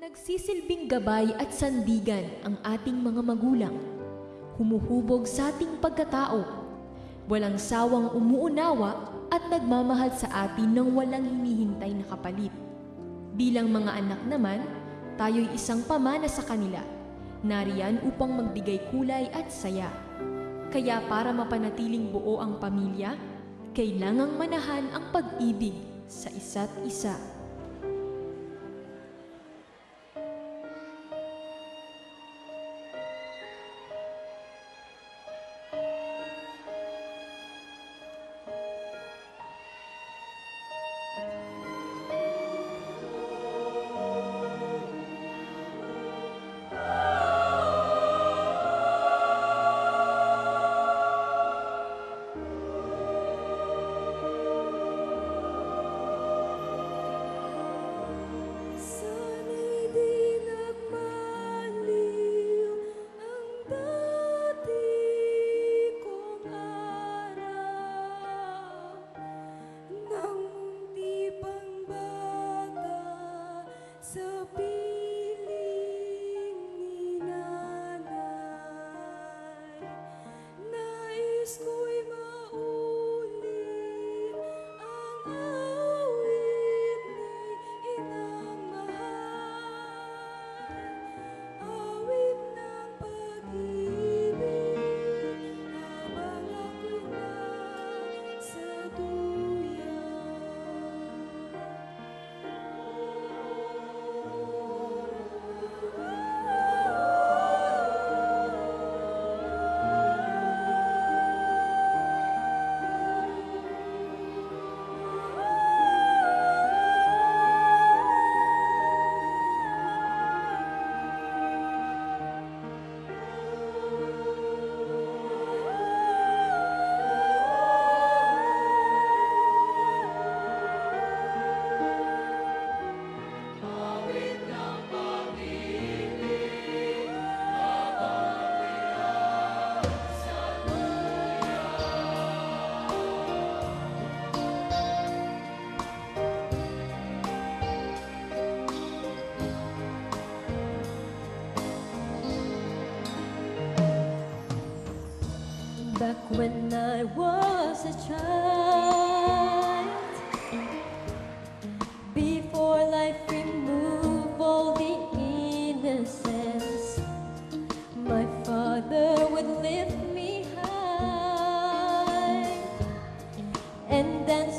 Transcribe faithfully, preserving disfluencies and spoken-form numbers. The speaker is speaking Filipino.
Nagsisilbing gabay at sandigan ang ating mga magulang. Humuhubog sa ating pagkatao. Walang sawang umuunawa at nagmamahal sa atin ng walang hinihintay na kapalit. Bilang mga anak naman, tayo'y isang pamana sa kanila. Nariyan upang magbigay kulay at saya. Kaya para mapanatiling buo ang pamilya, kailangang manahan ang pag-ibig sa isa't isa. Back when I was a child, before life removed all the innocence, my father would lift me high and then